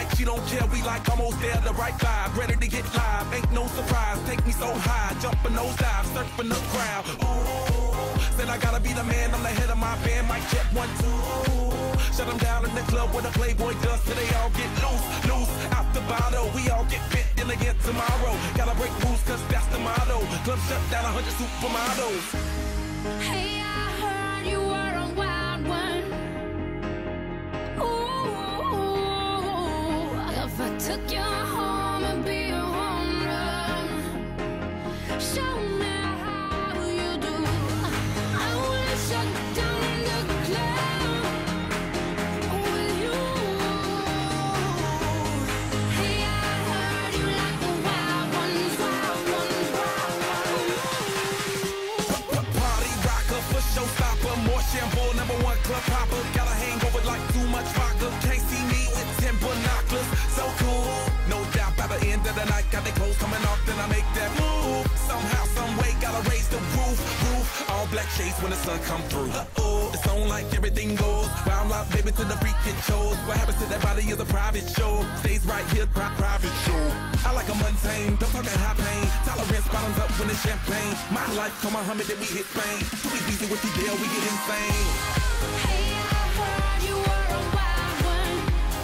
like she don't care, we like almost there, the right vibe, ready to get live, ain't no surprise, take me so high, jumping those dives, surfing the crowd, ooh, said I gotta be the man, I'm the head of my band, mic check 1, 2, shut them down in the club where the Playboy does, till they all get loose, out the bottle, we all get fit in again tomorrow, gotta break rules cause that's the motto, club shut down 100 supermodels. Hey, I heard you were a wild one. Ooh, if I took you home and be a home run, show me how you do. I wanna shut down the club with you. Hey, I heard you like the wild ones, wild ones, wild ones. Party rocker, for showstopper, more shampoo, #1 club popper. Got a hangover like too much vodka. Can't see me with 10 binoculars. So cool, no doubt by the end of the night, got the clothes coming off, then I make that move. Somehow, some way, gotta raise the roof. All black shades when the sun come through. It's on like everything goes. Round out, baby, to the freak it shows. What happens to that body is a private show. Stays right here, private show. I like a mundane, don't talk at high pain. Tolerance bottoms up when it's champagne. My life, come on, Muhammad, then we hit Spain. Too easy with the deal, we get insane. Hey, I heard you were a wild one.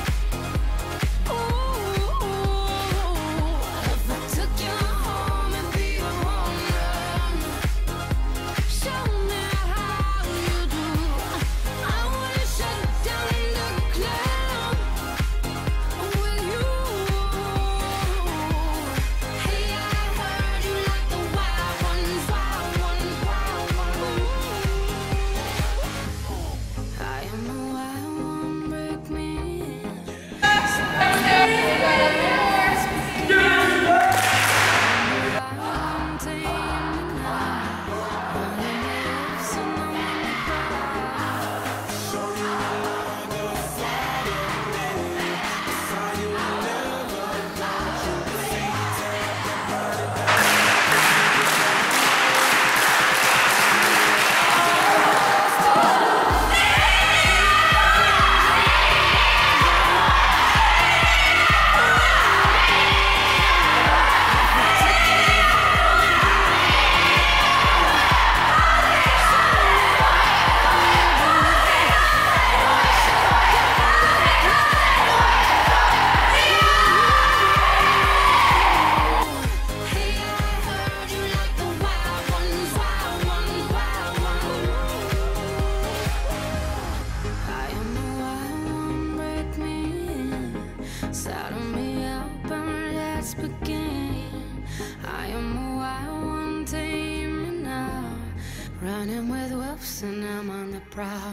Ooh, if I took you home and be a home run, show me how you do. I wanna shut down the club with you. Hey, I heard you like the wild ones, wild ones, wild ones. I am the wild one, break me. Hey, I heard you like the wild ones, wild ones, wild ones. I am the wild one, break me. Saddle me up and let's begin. I am the wild one, tame me now. Running with wolves and I'm on the prowl.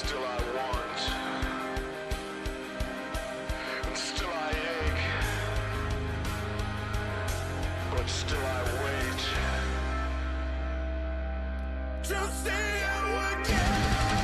still I want, and still I ache, but still I wait to see you again.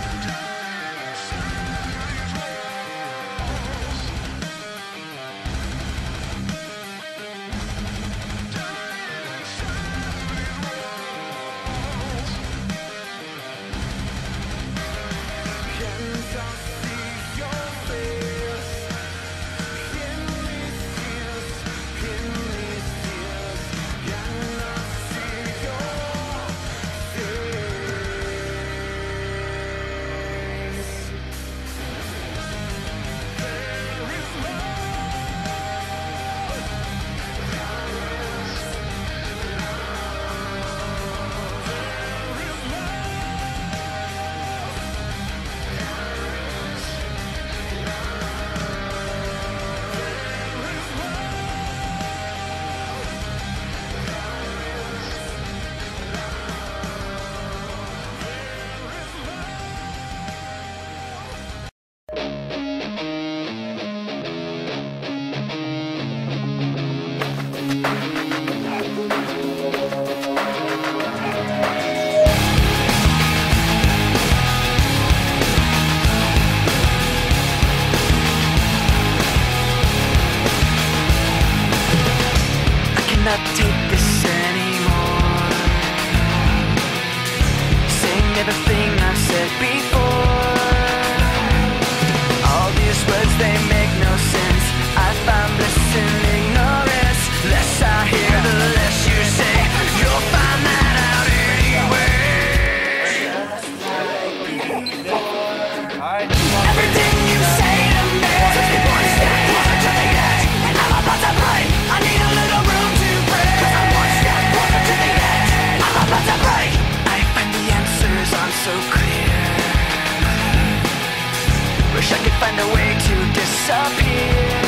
Take this anymore. Saying everything I've said before. All these words, they make no sense. I find bliss in ignorance. Less I hear, the less you say. You'll find that out anyway. Everything you say to me makes me want to step closer to the edge. And I'm about to break. I need a little room to break. 'Cause I'm one step closer to the edge. I'm about to break. I find the answers aren't so clear. Wish I could find a way to disappear.